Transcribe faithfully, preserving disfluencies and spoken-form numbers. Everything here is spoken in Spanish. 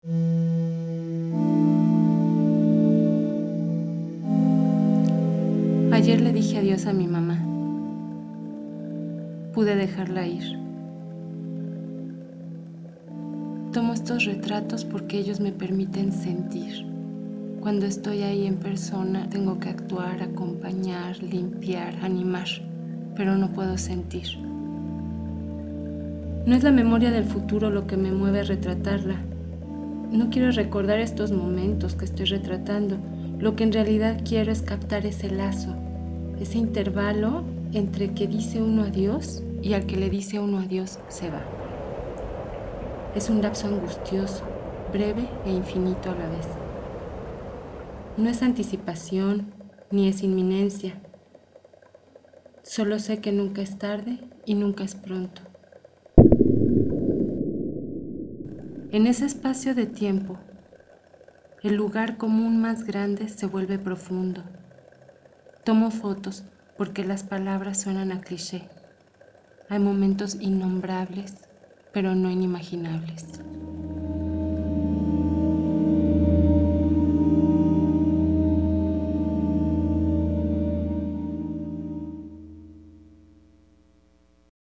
Ayer le dije adiós a mi mamá. Pude dejarla ir. Tomo estos retratos porque ellos me permiten sentir. Cuando estoy ahí en persona, tengo que actuar, acompañar, limpiar, animar, pero no puedo sentir. No es la memoria del futuro lo que me mueve a retratarla. No quiero recordar estos momentos que estoy retratando. Lo que en realidad quiero es captar ese lazo, ese intervalo entre que dice uno adiós y al que le dice uno adiós se va. Es un lapso angustioso, breve e infinito a la vez. No es anticipación, ni es inminencia. Solo sé que nunca es tarde y nunca es pronto. En ese espacio de tiempo, el lugar común más grande se vuelve profundo. Tomo fotos porque las palabras suenan a cliché. Hay momentos innombrables, pero no inimaginables.